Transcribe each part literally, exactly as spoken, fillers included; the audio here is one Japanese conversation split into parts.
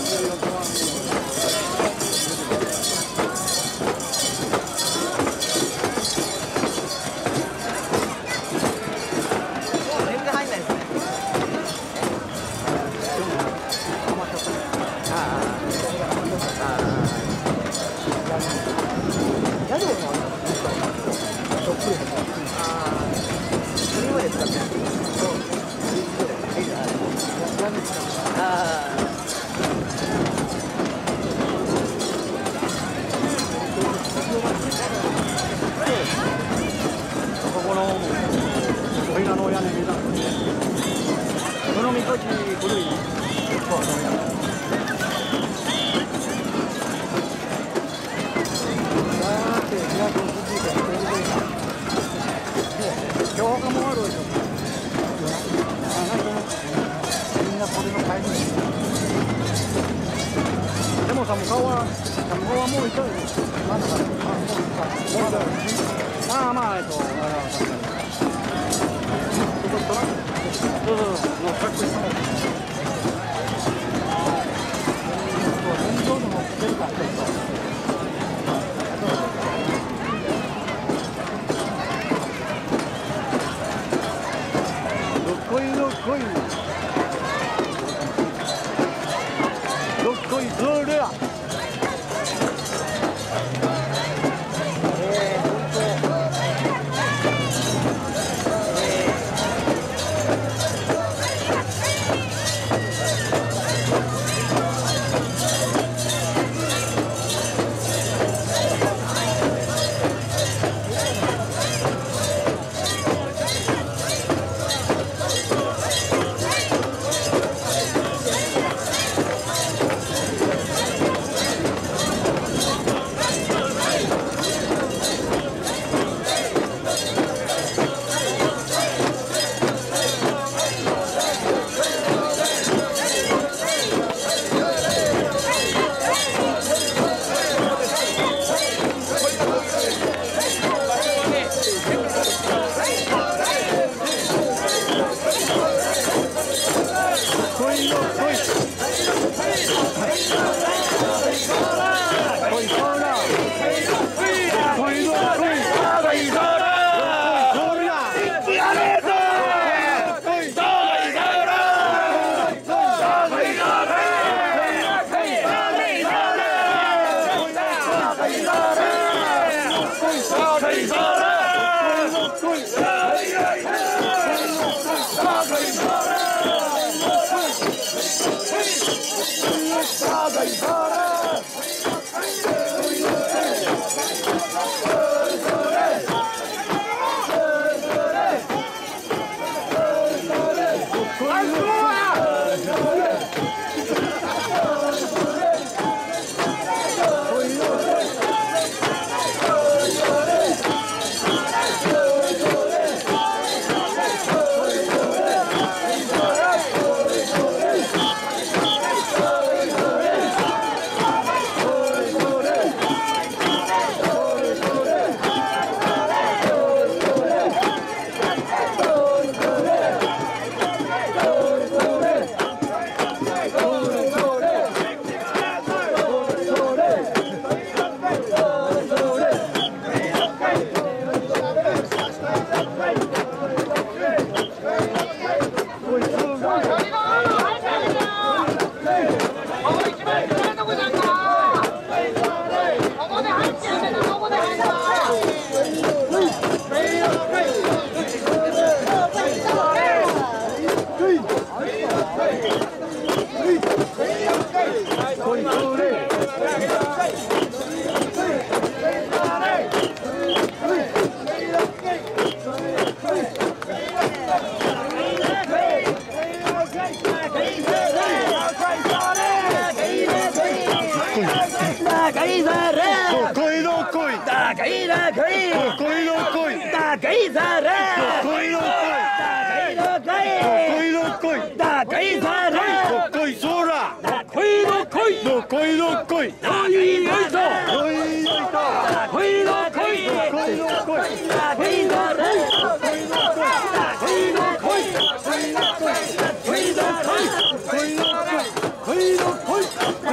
こいのこい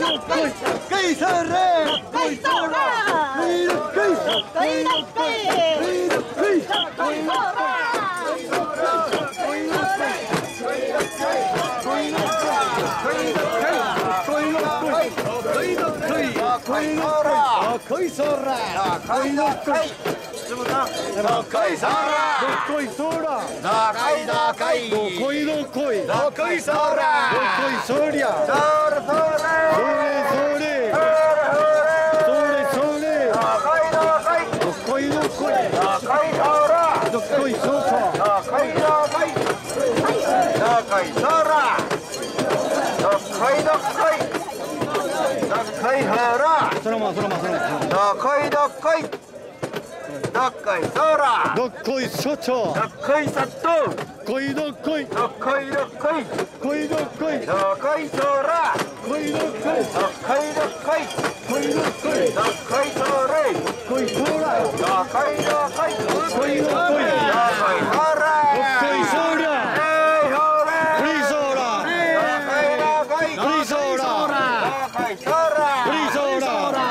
そのままそのままそのまま。 どっこいどっこい。どっこいそら。 どっこい所長。 どっこいさっと。 こいどっこい。 どっこいどっこい。 こいどっこい。 どっこいそら。 こいどっこい。 どっこいどっこい。 こいどっこい。 どっこいそれ。 こいそら。 どっこいどっこい。 こいどっこい。どっこいそら。 どっこいそら。 フリーソーラ。フリーソーラ。フリーソーラ。フリーソーラ。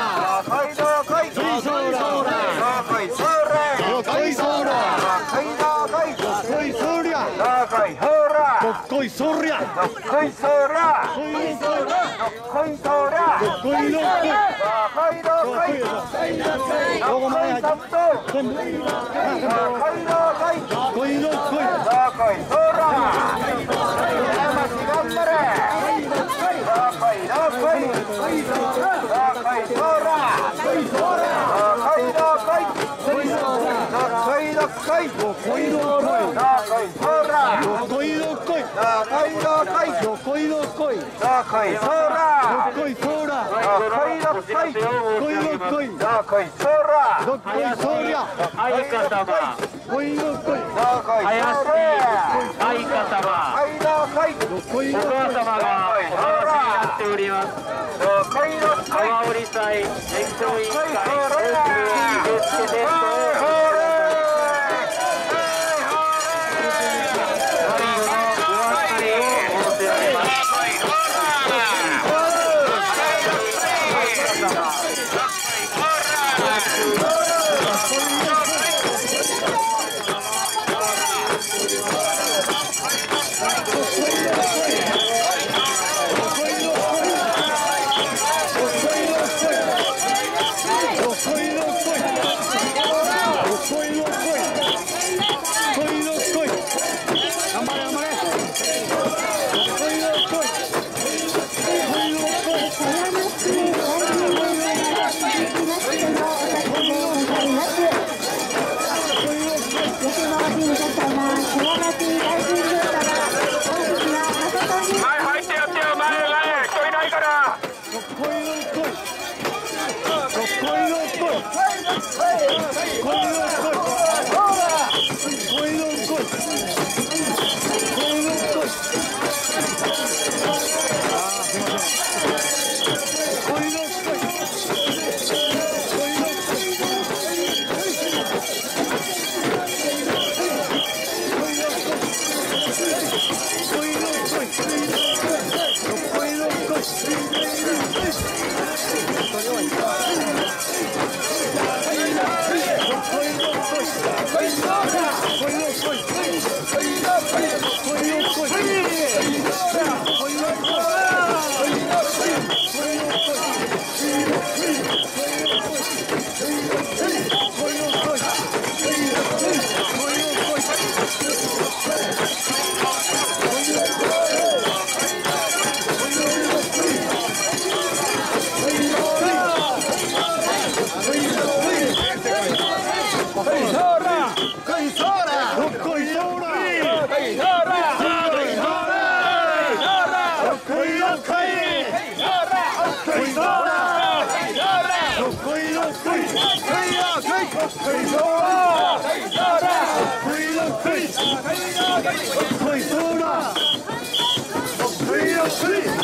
どっこいそりゃ。 どっこいそら。どっこいそら。どっこいそら。 どっこいどっこい。 どっこいどっこい。どっこいさっと。どっこいどっこい。どっこいどっこい。どっこいそら。山市頑張れ。どっこいどっこい。どっこいそら。どっこいどっこい。どっこいどっこい。どっこいどっこい。どっこいそら。 どっこいどっこい。 どっこいどっこい。 どっこいどっこい。 どっこいそら。 どっこいそら。 どっこいどっこい。 どっこいどっこい。 どっこいそら。 どっこいそりゃ。 相方こいどっこい。 どっこいそ怪しいら。 相方はいどっこい。 どっこいどっこい。 お母様がお話になっております。 どっこいどっこい。 川織祭伝統委員会オープン受付テストをこいそうだ。